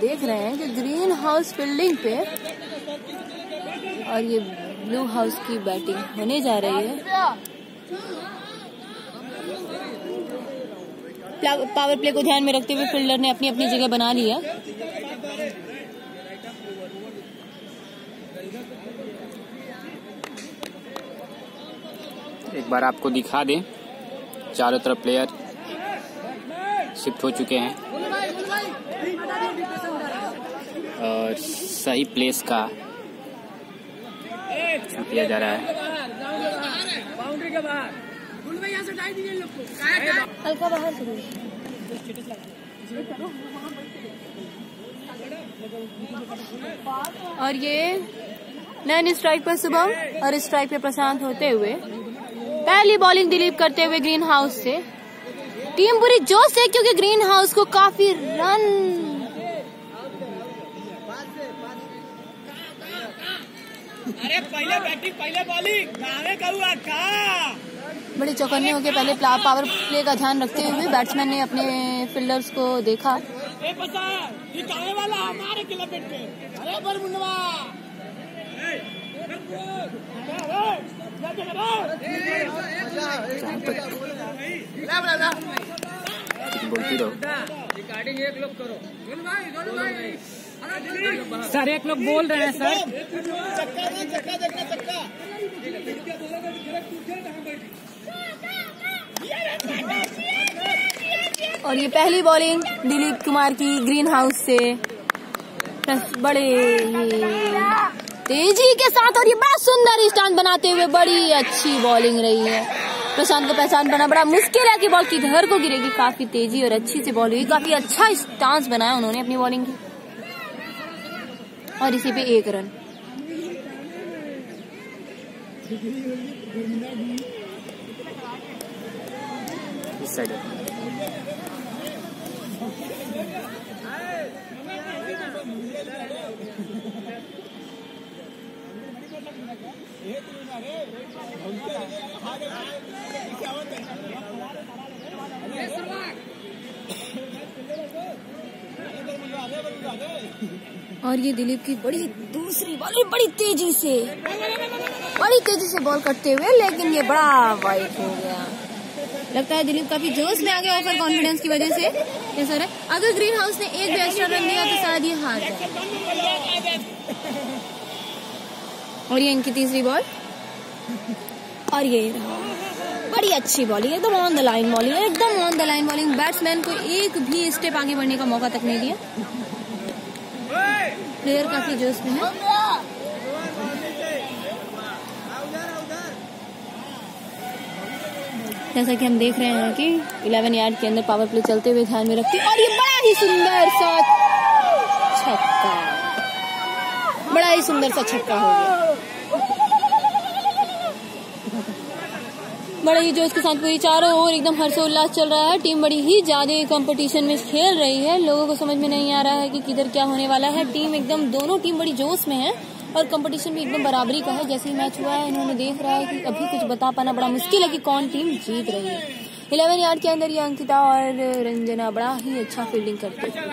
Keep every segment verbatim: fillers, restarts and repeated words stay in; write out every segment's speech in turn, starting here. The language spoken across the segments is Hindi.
देख रहे हैं कि ग्रीन हाउस फील्डिंग पे और ये ब्लू हाउस की बैटिंग होने जा रही है। पावर प्ले को ध्यान में रखते हुए फील्डर ने अपनी अपनी जगह बना लिया। एक बार आपको दिखा दें, चारों तरफ प्लेयर शिफ्ट हो चुके हैं और सही प्लेस का किया जा रहा है। हल्का बाहर से और ये नैन स्ट्राइक पर शुभम और स्ट्राइक पे प्रशांत होते हुए पहली बॉलिंग दिलीप करते हुए ग्रीन हाउस से। टीम पूरी जोश है क्योंकि ग्रीन हाउस को काफी रन अरे पहले बैटिंग पहले बॉलिंग बड़ी चौकन्ने होकर पहले पावर प्ले का ध्यान रखते हुए बैट्समैन ने अपने फील्डर्स को देखा। वाला हमारे खिलाफ अरे बरमुंडवा बोलती रहो रिकॉर्डिंग एक लोग करो सर, एक लोग बोल रहे हैं सर। चक्का चक्का देखना चक्का और ये पहली बॉलिंग दिलीप कुमार की ग्रीन हाउस से बड़े ही तेजी के साथ और ये बड़ा सुंदर स्टांस बनाते हुए बड़ी अच्छी बॉलिंग रही है। प्रशांत को पहचान पाना बड़ा मुश्किल है कि बॉल किधर को गिरेगी। काफी तेजी और अच्छी सी बॉल हुई, काफी अच्छा स्टांस बनाया उन्होंने अपनी बॉलिंग की और इसी पे एक रन। इस साइड और ये दिलीप की बड़ी दूसरी बॉल बड़ी तेजी से बड़ी तेजी से बॉल करते हुए, लेकिन ये बड़ा वाइड हो गया। लगता है दिलीप काफी जोश में आ गया ओवर कॉन्फिडेंस की वजह से। ये सर है, अगर ग्रीन हाउस ने एक भी एक्स्ट्रा रन दिया तो शायद ये हार जाए। और ये इनकी तीसरी बॉल और ये बड़ी अच्छी बॉलिंग, एकदम ऑन द लाइन बॉलिंग, एकदम on the line bowling. Batsman को एक भी स्टेप आगे बढ़ने का मौका तक नहीं दिया। प्लेयर काफी जोश में है। जैसा कि हम देख रहे हैं कि इलेवन यार्ड के अंदर पावर प्ले चलते हुए ध्यान में रखती और ये बड़ा ही सुंदर सा छक्का, बड़ा ही सुंदर सा छक्का हो गया। बड़े ही जोश के साथ पूरी चारों ओर एकदम हर्षोल्लास चल रहा है। टीम बड़ी ही ज्यादा कंपटीशन में खेल रही है। लोगों को समझ में नहीं आ रहा है कि किधर क्या होने वाला है। टीम एकदम दोनों टीम बड़ी जोश में है और कंपटीशन भी एकदम बराबरी का है। जैसे ही मैच हुआ है इन्होंने देख रहा है कि अभी कुछ बता पाना बड़ा मुश्किल है कि कौन टीम जीत रही है। इलेवन यार्ड के अंदर ये अंकिता और रंजना बड़ा ही अच्छा फील्डिंग करते हैं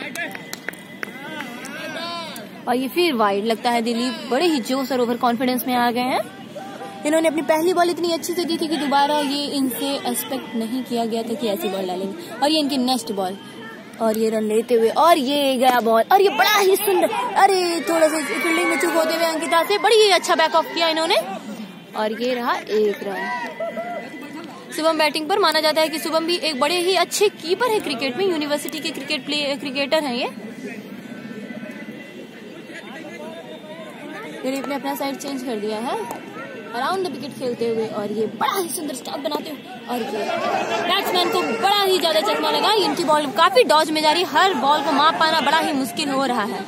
और ये फिर वाइड। लगता है दिलीप बड़े ही जोश और ओवर कॉन्फिडेंस में आ गए हैं। इन्होंने अपनी पहली बॉल इतनी अच्छी से दी थी कि दोबारा ये इनसे एक्सपेक्ट नहीं किया गया था कि ऐसी बॉल डालेंगे। और ये इनकी नेक्स्ट बॉल और ये रन लेते हुए और ये गया बॉल और ये बड़ा ही सुंदर, अरे थोड़ा सा फील्डिंग में चूक होते हुए अंकिता से बड़ी ही अच्छा बैक ऑफ किया इन्होंने और ये रहा एक रन। शुभम बैटिंग पर। माना जाता है कि शुभम भी एक बड़े ही अच्छे कीपर है क्रिकेट में, यूनिवर्सिटी के क्रिकेट प्ले क्रिकेटर हैं ये। दिलीप ने अपना साइड चेंज कर दिया है अराउंड द विकेट खेलते हुए और ये बड़ा ही सुंदर स्टार्ट बनाते हुए और ये बैट्समैन को बड़ा ही ज्यादा चकमा लगा। इनकी बॉल काफी डॉज में जा रही, हर बॉल को माप पाना बड़ा ही मुश्किल हो रहा है।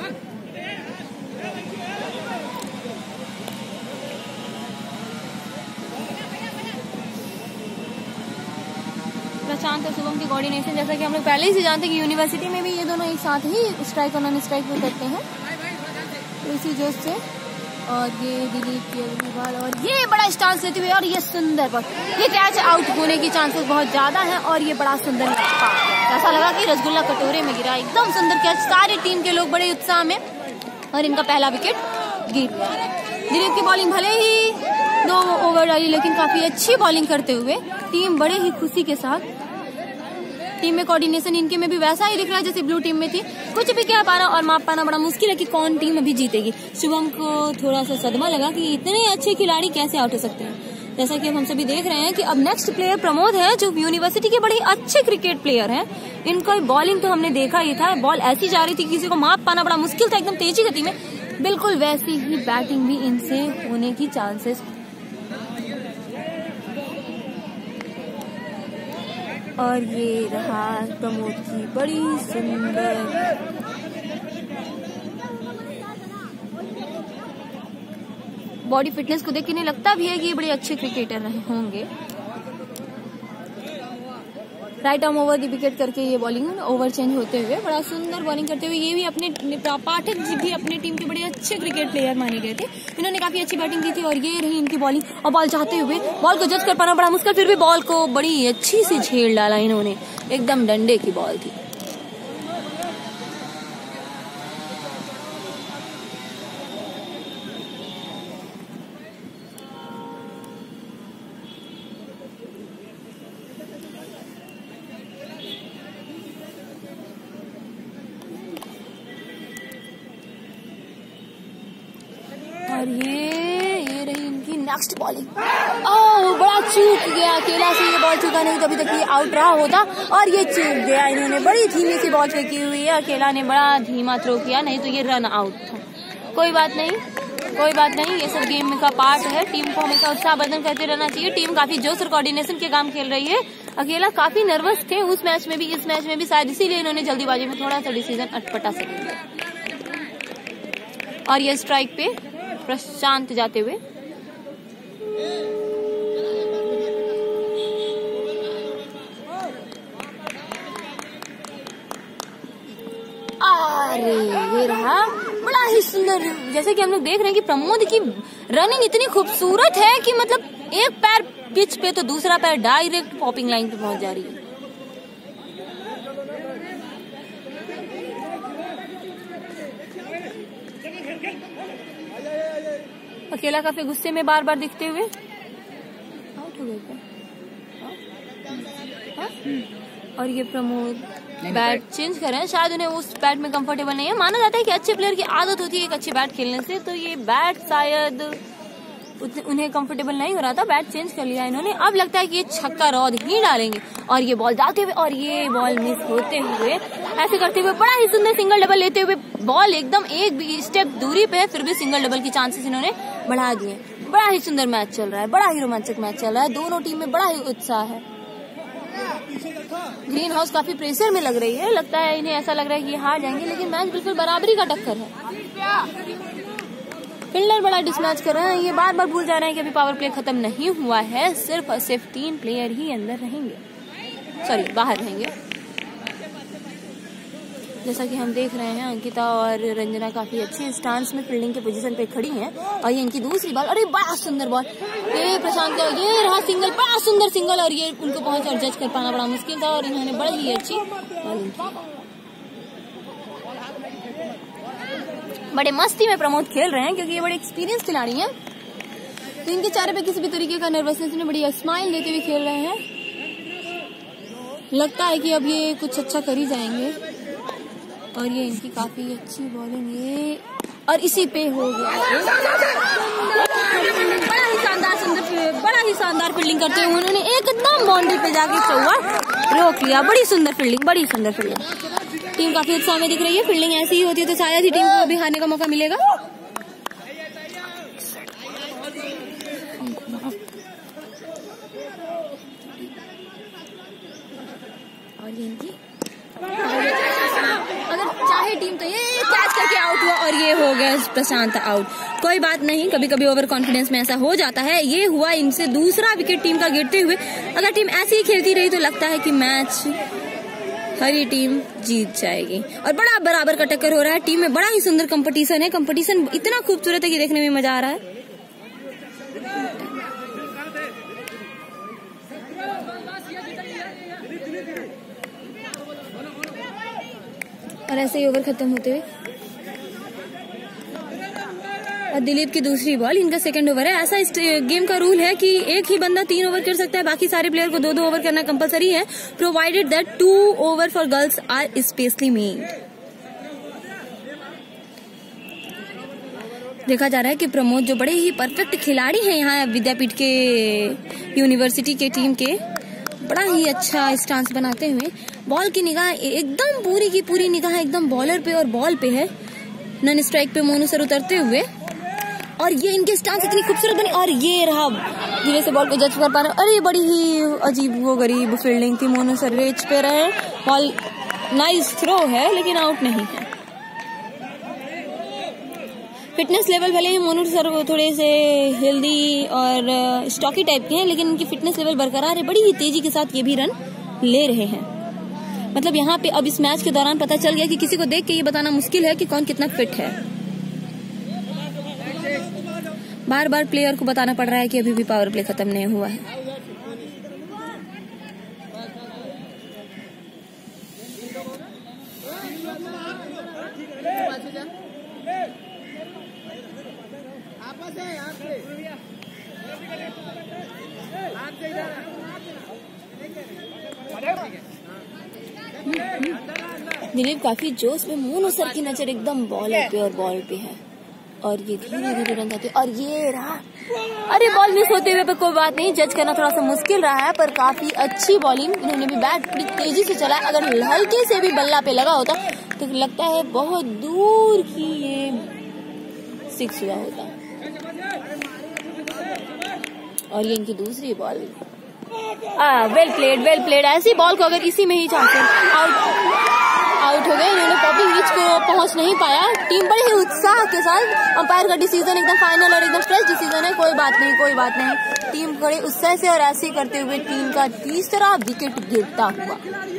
प्रशांत और शुभम की कोऑर्डिनेशन, जैसा कि हम लोग पहले ही से जानते हैं कि यूनिवर्सिटी में भी ये दोनों एक साथ ही स्ट्राइक और नॉन स्ट्राइक में करते हैं, तो इसी जोश से और ये दिलीप की अगली बॉल और ये बड़ा स्टांस लेते हुए और ये सुंदर बॉल, ये कैच आउट होने की चांसेस बहुत ज्यादा हैं और ये बड़ा सुंदर कैच, ऐसा लगा कि रसगुल्ला कटोरे में गिरा, एकदम सुंदर कैच। सारी टीम के लोग बड़े उत्साह में और इनका पहला विकेट गिर गया। दिलीप की बॉलिंग भले ही दो ओवर आई लेकिन काफी अच्छी बॉलिंग करते हुए टीम बड़े ही खुशी के साथ, टीम में कोऑर्डिनेशन इनके में भी वैसा ही दिख रहा है जैसे ब्लू टीम में थी। कुछ भी कह पाना और माप पाना बड़ा मुश्किल है कि कौन टीम अभी जीतेगी। शुभम को थोड़ा सा सदमा लगा कि इतने अच्छे खिलाड़ी कैसे आउट हो सकते हैं। जैसा कि अब हम सभी देख रहे हैं कि अब नेक्स्ट प्लेयर प्रमोद है जो यूनिवर्सिटी के बड़े अच्छे क्रिकेट प्लेयर हैं। इनको बॉलिंग तो हमने देखा ही था, बॉल ऐसी जा रही थी किसी को माप पाना बड़ा मुश्किल था, एकदम तेजी गति में। बिल्कुल वैसी ही बैटिंग भी इनसे होने की चांसेस। और ये रहा प्रमोद की बड़ी सुंदर बॉडी फिटनेस को देख के नहीं लगता भी है कि ये बड़े अच्छे क्रिकेटर रहे होंगे। Right arm over the wicket करके ये बॉलिंग ओवर चेंज होते हुए बड़ा सुंदर बॉलिंग करते हुए, ये भी अपने पाठक जी भी अपने टीम के बड़े अच्छे क्रिकेट प्लेयर माने गए थे। इन्होंने काफी अच्छी बैटिंग की थी और ये रही इनकी बॉलिंग और बॉल चाहते हुए बॉल को जज कर पाना बड़ा मुश्किल, फिर भी बॉल को बड़ी अच्छी से झेल डाला इन्होंने, एकदम डंडे की बॉल थी। और ये ये रही इनकी नेक्स्ट बॉलिंग। ओह बड़ा चूक गया, अकेला से ये बॉल चूका नहीं तो अभी तक ये आउट रहा होता और ये चूक गया। इन्होंने बड़ी धीमी सी बॉल फेंकी हुई है, अकेला ने बड़ा धीमा थ्रो किया, नहीं तो ये रन आउट था। कोई बात नहीं, कोई बात नहीं, ये सब गेम का पार्ट है। टीम को हमेशा उत्साहवर्धन करते रहना चाहिए। टीम काफी जोश और कोऑर्डिनेशन के काम खेल रही है। अकेला काफी नर्वस थे उस मैच में भी, इस मैच में भी शायद इसीलिए इन्होंने जल्दीबाजी में थोड़ा सा डिसीजन अटपटा सा लिया। और ये स्ट्राइक पे प्रशांत जाते हुए अरे ये रहा बड़ा ही सुंदर। जैसे कि हम लोग देख रहे हैं कि प्रमोद की रनिंग इतनी खूबसूरत है कि मतलब एक पैर पिच पे तो दूसरा पैर डायरेक्ट पॉपिंग लाइन पे पहुंच जा रही है। अकेला काफी गुस्से में बार बार दिखते हुए आउट हो गए क्या? और ये प्रमोद बैट चेंज कर रहे हैं, शायद उन्हें उस बैट में कंफर्टेबल नहीं है। माना जाता है कि अच्छे प्लेयर की आदत होती है एक अच्छे बैट खेलने से, तो ये बैट शायद उन्हें कंफर्टेबल नहीं हो रहा था, बैट चेंज कर लिया इन्होंने। अब लगता है कि ये छक्का रौद ही डालेंगे और ये बॉल डालते हुए और ये बॉल मिस होते हुए ऐसे करते हुए बड़ा ही सुंदर सिंगल डबल लेते हुए बॉल एकदम एक स्टेप दूरी पे, फिर भी सिंगल डबल की चांसेस इन्होंने बढ़ा दिए। बड़ा ही सुंदर मैच चल रहा है, बड़ा ही रोमांचक मैच चल रहा है, दोनों टीम में बड़ा ही उत्साह है। ग्रीन हाउस काफी प्रेशर में लग रही है, लगता है इन्हें ऐसा लग रहा है कि ये हार जाएंगे, लेकिन मैच बिल्कुल बराबरी का टक्कर है। फील्डर बड़ा डिसमैच कर रहे हैं, ये बार बार भूल जा रहे हैं कि अभी पावर प्ले खत्म नहीं हुआ है, सिर्फ और सिर्फ तीन प्लेयर ही अंदर रहेंगे, सॉरी बाहर रहेंगे। जैसा कि हम देख रहे हैं अंकिता और रंजना काफी अच्छे स्टांस में फील्डिंग के पोजीशन पे खड़ी हैं और ये इनकी दूसरी बॉल, अरे बड़ा सुंदर बॉल, ये प्रशांत का ये रहा सिंगल, बड़ा सुंदर सिंगल और ये उनको पहुंच और जज कर पाना बड़ा मुश्किल था और इन्होंने बड़ी ही अच्छी बॉलिंग की। बड़े मस्ती में प्रमोद खेल रहे हैं क्योंकि ये बड़े एक्सपीरियंस खिलाड़ी हैं, तो इनके चेहरे पे किसी भी तरीके का नर्वसनेस नहीं, बड़ी स्माइल देते हुए खेल रहे हैं। लगता है कि अब ये कुछ अच्छा कर ही जाएंगे और ये इनकी काफी अच्छी बॉलिंग, ये और इसी पे हो गया बड़ा ही शानदार सुंदर बड़ा ही शानदार फील्डिंग करते हुए उन्होंने एकदम बाउंड्री पे जाके चौका रोक लिया। बड़ी सुंदर फील्डिंग, बड़ी सुंदर फील्डिंग। टीम काफी उत्साह में दिख रही है, फील्डिंग ऐसी ही होती है तो शायद ही टीम को भी हारने का मौका मिलेगा। और ये इनकी अगर चाहे टीम तो ये कैच करके आउट हुआ और ये हो गया प्रशांत आउट। कोई बात नहीं, कभी कभी ओवर कॉन्फिडेंस में ऐसा हो जाता है। ये हुआ इनसे दूसरा विकेट टीम का गिरते हुए। अगर टीम ऐसे ही खेलती रही तो लगता है कि मैच हरी टीम जीत जाएगी। और बड़ा बराबर का टक्कर हो रहा है, टीम में बड़ा ही सुंदर कंपटीशन है। कंपटीशन इतना खूबसूरत है कि देखने में मजा आ रहा है। और ऐसे ही ओवर खत्म होते हुए और दिलीप की दूसरी बॉल, इनका सेकंड ओवर है। ऐसा इस गेम का रूल है कि एक ही बंदा तीन ओवर कर सकता है, बाकी सारे प्लेयर को दो दो ओवर करना कंपलसरी है, provided that two over for girls are specially made. देखा जा रहा है कि प्रमोद जो बड़े ही परफेक्ट खिलाड़ी हैं यहाँ विद्यापीठ के यूनिवर्सिटी के टीम के, बड़ा ही अच्छा स्टांस बनाते हुए बॉल की निगाह एकदम पूरी की पूरी निगाह एकदम बॉलर पे और बॉल पे है। नन स्ट्राइक पे मोनू सर उतरते हुए और ये इनके स्टांस इतनी खूबसूरत बनी और ये रहा धीरे से बॉल को जज कर पा रहे। अरे बड़ी ही अजीब वो गरीब फील्डिंग थी, मोनू सर रेच पे रहे, बॉल नाइस थ्रो है लेकिन आउट नहीं है। फिटनेस लेवल भले ही मोनू सर थोड़े से हेल्दी और स्टॉकी टाइप के हैं, लेकिन उनकी फिटनेस लेवल बरकरार है, बड़ी ही तेजी के साथ ये भी रन ले रहे हैं। मतलब यहाँ पे अब इस मैच के दौरान पता चल गया कि किसी को देख के ये बताना मुश्किल है कि कौन कितना फिट है। बार बार प्लेयर को बताना पड़ रहा है कि अभी भी पावर प्ले खत्म नहीं हुआ है। दिलीप काफी जोश में, मोनू सर की नजर एकदम बॉलर पे और बॉल पे है और ये धीरे धीरे रन जाते और ये रहा। अरे बॉल मिस होते हुए पर कोई बात नहीं, जज करना थोड़ा सा मुश्किल रहा है, पर काफी अच्छी बॉलिंग, इन्होंने भी बैट बड़ी तेजी से चला। अगर हल्के से भी बल्ला पे लगा होता तो लगता है बहुत दूर की ये सिक्स हुआ होता। और ये इनकी दूसरी ball, well played well played. ऐसी बॉल को अगर इसी में ही चाहते आउट आउट हो गए, इन्होंने पॉपी रिच को पहुंच नहीं पाया। टीम बड़े ही उत्साह के साथ, अंपायर का डिसीजन एकदम फाइनल और एकदम फ्रेश डिसीजन है, कोई बात नहीं कोई बात नहीं। टीम बड़े उत्साह से और ऐसे करते हुए टीम का तीसरा विकेट गिरता हुआ।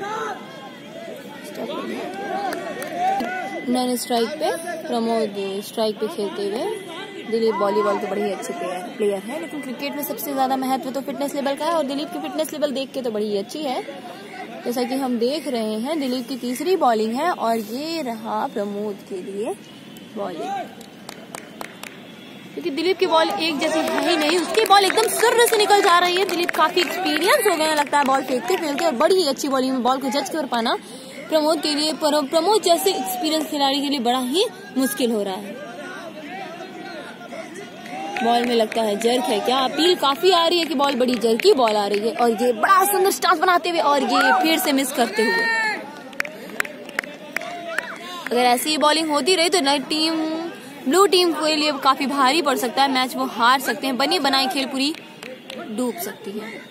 नन स्ट्राइक पे प्रमोद स्ट्राइक पे खेलते हुए, दिलीप वॉलीबॉल के बड़े ही अच्छे प्लेयर प्लेयर है, लेकिन क्रिकेट में सबसे ज्यादा महत्व तो फिटनेस लेवल का है और दिलीप की फिटनेस लेवल देख के तो बड़ी ही अच्छी है। जैसा कि हम देख रहे हैं दिलीप की तीसरी बॉलिंग है और ये रहा प्रमोद के लिए बॉलिंग, क्योंकि दिलीप की बॉल एक जैसी है ही नहीं, उसकी बॉल एकदम सुर्र से निकल जा रही है। दिलीप काफी एक्सपीरियंस हो गया लगता है बॉल फेंकते फेंकते और बड़ी ही अच्छी बॉलिंग में बॉल को जज कर पाना प्रमोद के लिए, प्रमोद जैसे एक्सपीरियंस खिलाड़ी के लिए बड़ा ही मुश्किल हो रहा है। बॉल में लगता है जर्क है क्या, अपील काफी आ रही है कि बॉल बड़ी जर्की बॉल आ रही है और ये बड़ा सुंदर स्टांस बनाते हुए और ये फिर से मिस करते हुए। अगर ऐसी बॉलिंग होती रही तो नई टीम ब्लू टीम के लिए काफी भारी पड़ सकता है, मैच वो हार सकते हैं, बनी बनाई खेल पूरी डूब सकती है।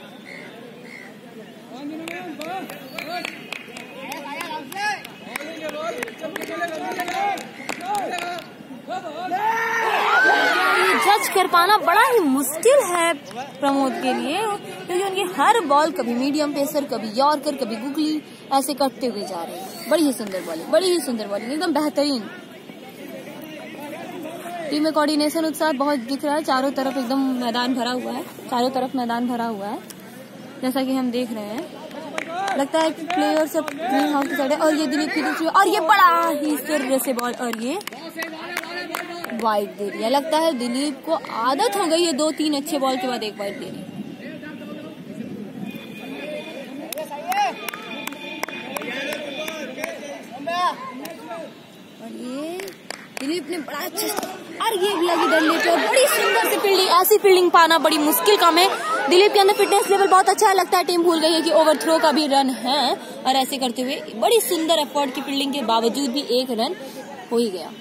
जज कर पाना बड़ा ही मुश्किल है प्रमोद के लिए, क्योंकि उनकी हर बॉल कभी मीडियम पेसर, कभी यॉर्कर, कभी गुगली ऐसे कटते हुए जा रहे हैं। बड़ी ही सुंदर बॉलिंग, बड़ी ही सुंदर बॉलिंग, एकदम बेहतरीन। टीम में कोऑर्डिनेशन उत्साह बहुत दिख रहा है, चारों तरफ एकदम मैदान भरा हुआ है, चारों तरफ मैदान भरा हुआ है जैसा कि हम देख रहे हैं। लगता है कि प्लेयर सब ग्रीन हाउस की साइड है और ये दिलीप की दूसरी और ये बड़ा ही सिर से बॉल और ये वाइड दे रही है। लगता है दिलीप को आदत हो गई है दो तीन अच्छे बॉल के बाद एक वाइड देने। और ये दिलीप ने बड़ा अच्छा और ये भी लगी डंडे पे और बड़ी सुंदर सी फील्डिंग। ऐसी फील्डिंग पाना बड़ी मुश्किल काम है। दिलीप के अंदर फिटनेस लेवल बहुत अच्छा है, लगता है टीम भूल गई है कि ओवर थ्रो का भी रन है और ऐसे करते हुए बड़ी सुंदर एफर्ट की फील्डिंग के बावजूद भी एक रन हो ही गया।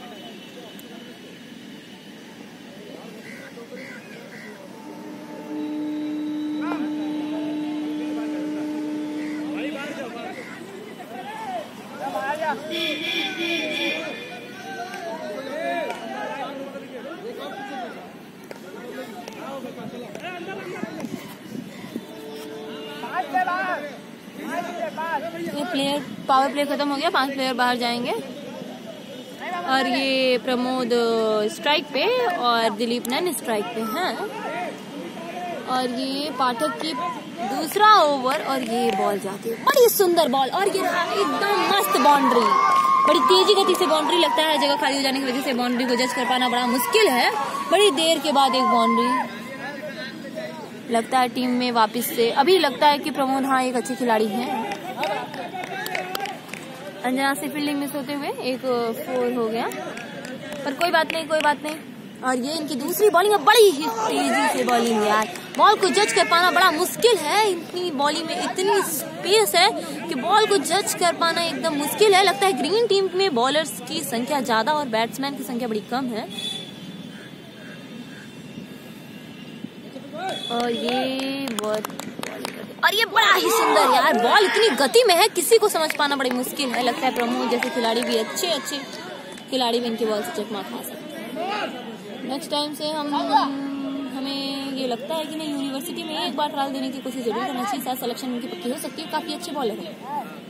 ये प्लेयर पावर प्ले खत्म हो गया, पांच प्लेयर बाहर जाएंगे। और ये प्रमोद स्ट्राइक पे और दिलीप नैन स्ट्राइक पे हैं। और ये पाठक की दूसरा ओवर और ये बॉल जाती है, बड़ी सुंदर बॉल और ये एकदम मस्त बाउंड्री, बड़ी तेजी गति से बाउंड्री। लगता है जगह खाली हो जाने की वजह से बाउंड्री को जज कर पाना बड़ा मुश्किल है। बड़ी देर के बाद एक बाउंड्री। लगता है टीम में वापस से अभी लगता है कि प्रमोद हाँ एक अच्छे खिलाड़ी हैं। अंजना से फील्डिंग मिस होते हुए एक फोर हो गया, पर कोई बात नहीं, कोई बात नहीं। और ये इनकी दूसरी बॉलिंग है, बड़ी ही तेजी से बॉलिंग यार, बॉल को जज कर पाना बड़ा मुश्किल है। इतनी बॉलिंग में इतनी स्पेस है कि बॉल को जज कर पाना एकदम मुश्किल है। लगता है ग्रीन टीम में बॉलर्स की संख्या ज्यादा और बैट्समैन की संख्या बड़ी कम है। और ये बॉल और ये बड़ा ही सुंदर यार, बॉल इतनी गति में है किसी को समझ पाना बड़ी मुश्किल है। लगता है प्रमोद जैसे खिलाड़ी भी अच्छे अच्छे खिलाड़ी भी इनकी बॉल से चकमा खा सकते हैं। नेक्स्ट टाइम से हम हमें ये लगता है कि नहीं, यूनिवर्सिटी में एक बार ट्रायल देने की कोशिश जरूर करना चाहिए, साथ सिलेक्शन उनकी पक्की हो सकती है। काफी अच्छे बॉलर है।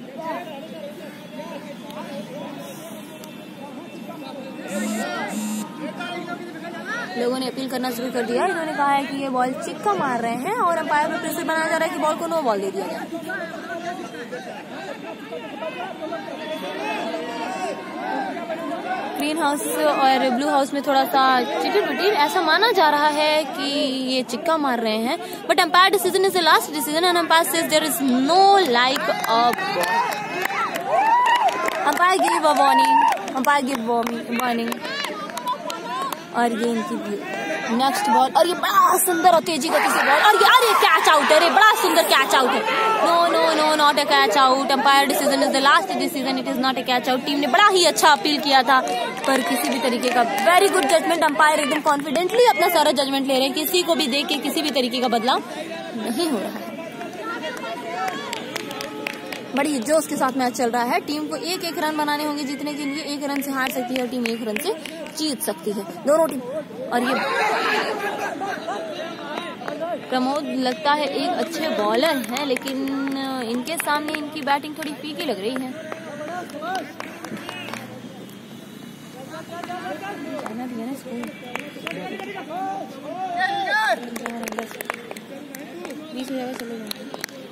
लोगों ने अपील करना शुरू कर दिया। इन्होंने कहा है कि ये बॉल चिक्का मार रहे हैं और अंपायर में प्रेशर बनाया जा रहा है कि बॉल को नो बॉल दे दिया जाए। ग्रीन हाउस और ब्लू हाउस में थोड़ा सा चिटिर पिटिर ऐसा माना जा रहा है कि ये चिक्का मार रहे हैं, but umpire decision is the last decision and umpire says there is no like a umpire give a warning, umpire give warning. और ये इनकी नेक्स्ट बॉल और ये बड़ा सुंदर और तेजी गति से बॉल और ये अरे कैच आउट है, बड़ा सुंदर कैच आउट है। No no no not a catch out, umpire decision is the last decision, it is not a catch out. Team ने बड़ा ही अच्छा अपील किया था, पर किसी भी तरीके का वेरी गुड जजमेंट। अंपायर एकदम कॉन्फिडेंटली अपना सारा जजमेंट ले रहे हैं, किसी को भी देख के किसी भी तरीके का बदलाव नहीं हो रहा है। बड़ी जोश के साथ मैच चल रहा है। टीम को एक एक रन बनाने होंगे जीतने के लिए, एक रन से हार सकती है और टीम एक रन से जीत सकती है, दोनों टीम। और ये प्रमोद लगता है एक अच्छे बॉलर हैं, लेकिन इनके सामने इनकी बैटिंग थोड़ी फीकी लग रही है। जाना भी है ना स्कूल, बीच में चले जाए।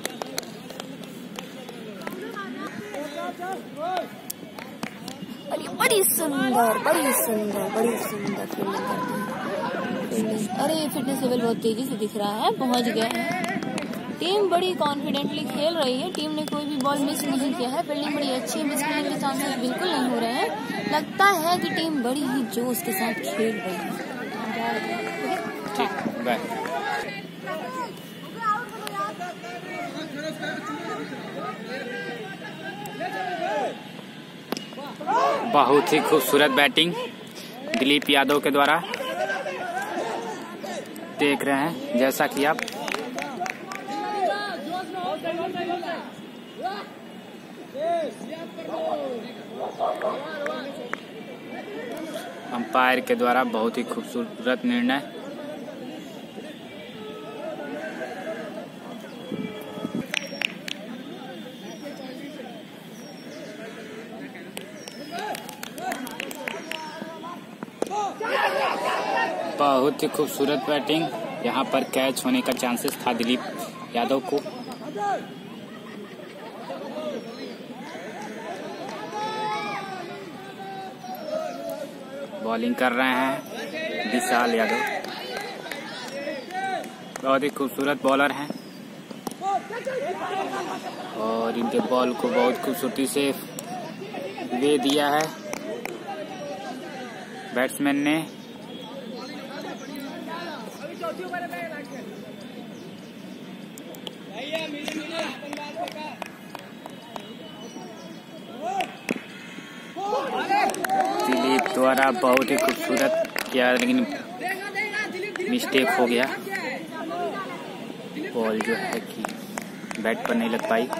अरे बड़ी सुंदर बड़ी सुंदर बड़ी सुंदर फील्डिंग करती है। अरे फिटनेस लेवल बहुत तेजी से दिख रहा है, पहुंच गए हैं। टीम बड़ी कॉन्फिडेंटली खेल रही है, टीम ने कोई भी बॉल मिस नहीं किया है। फील्डिंग बड़ी अच्छी है, मिस करने के चांसेस बिल्कुल नहीं हो रहे हैं। लगता है कि टीम बड़ी ही जोश के साथ खेल रही है। ठीक, बाय। बहुत ही खूबसूरत बैटिंग दिलीप यादव के द्वारा देख रहे हैं, जैसा कि आप अंपायर के द्वारा बहुत ही खूबसूरत निर्णय। बहुत ही खूबसूरत बैटिंग, यहाँ पर कैच होने का चांसेस था दिलीप यादव को। बॉलिंग कर रहे हैं विशाल यादव, बहुत ही खूबसूरत बॉलर हैं और इनके बॉल को बहुत खूबसूरती से वे दिया है बैट्समैन ने। दिलीप द्वारा बहुत ही खूबसूरत किया, लेकिन मिस्टेक हो गया, बॉल जो है कि बैट पर नहीं लग पाई।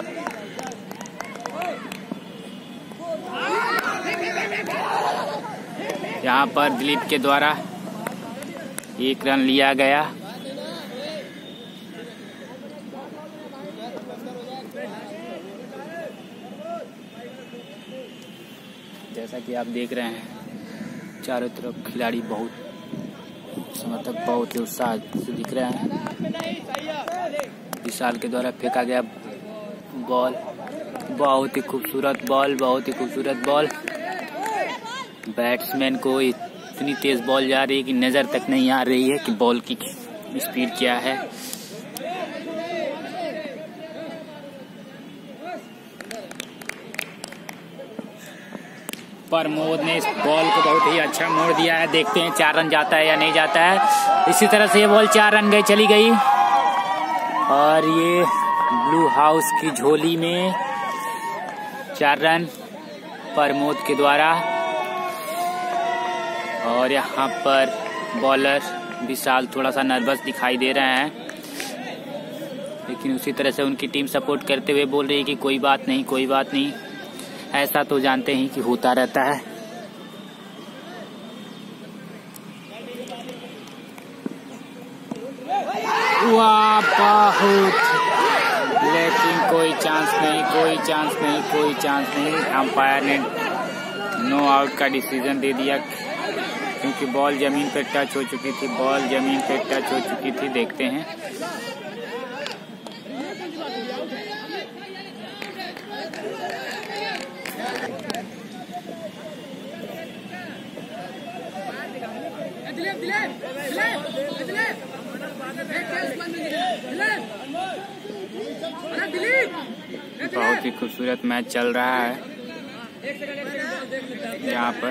यहाँ पर दिलीप के द्वारा एक रन लिया गया। कि आप देख रहे हैं चारों तरफ खिलाड़ी बहुत समर्थक बहुत ही उत्साह से दिख रहे हैं। विशाल के द्वारा फेंका गया बॉल, बहुत ही खूबसूरत बॉल, बहुत ही खूबसूरत बॉल। बैट्समैन को इतनी तेज बॉल जा रही है कि नजर तक नहीं आ रही है कि बॉल की स्पीड क्या है। प्रमोद ने इस बॉल को बहुत ही अच्छा मोड़ दिया है। देखते हैं चार रन जाता है या नहीं जाता है। इसी तरह से ये बॉल चार रन गई चली गई और ये ब्लू हाउस की झोली में चार रन प्रमोद के द्वारा। और यहाँ पर बॉलर विशाल थोड़ा सा नर्वस दिखाई दे रहे हैं, लेकिन उसी तरह से उनकी टीम सपोर्ट करते हुए बोल रही है कि कोई बात नहीं, कोई बात नहीं। ऐसा तो जानते ही कि होता रहता है। वाह, बहुत, लेकिन कोई चांस नहीं, कोई चांस नहीं, कोई चांस नहीं। अंपायर ने नो आउट का डिसीजन दे दिया क्योंकि बॉल जमीन पे टच हो चुकी थी, बॉल जमीन पे टच हो चुकी थी। देखते हैं बहुत ही खूबसूरत मैच चल रहा है यहाँ पर।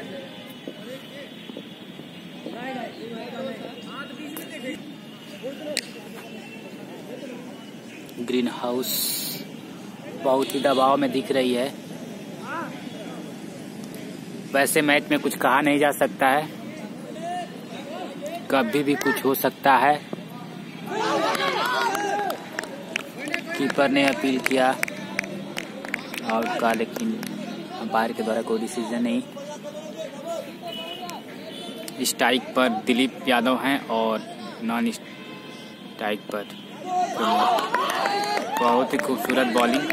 ग्रीन हाउस बहुत ही दबाव में दिख रही है। वैसे मैच में कुछ कहा नहीं जा सकता है, कभी भी कुछ हो सकता है। कीपर ने अपील किया आउट का, लेकिन अंपायर के द्वारा कोई डिसीजन नहीं। स्ट्राइक पर दिलीप यादव हैं और नॉन स्ट्राइक पर बहुत ही खूबसूरत बॉलिंग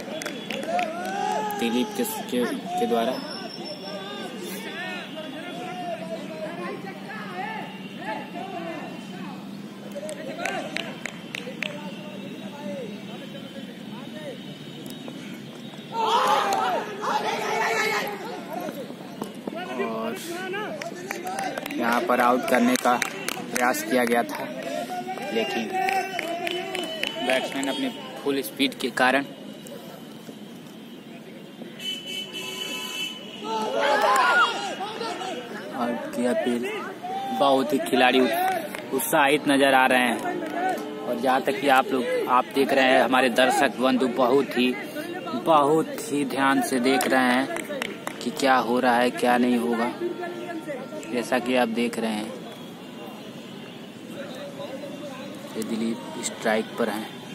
दिलीप के, के, के द्वारा। और यहाँ पर आउट करने का प्रयास किया गया था, लेकिन बैट्समैन अपने फुल स्पीड के कारण आउट की अपील। बहुत ही खिलाड़ी उत्साहित नजर आ रहे हैं और जहाँ तक कि आप लोग आप देख रहे हैं, हमारे दर्शक बंधु बहुत ही बहुत ही ध्यान से देख रहे हैं कि क्या हो रहा है क्या नहीं होगा। जैसा कि आप देख रहे हैं, ये दिलीप स्ट्राइक पर हैं।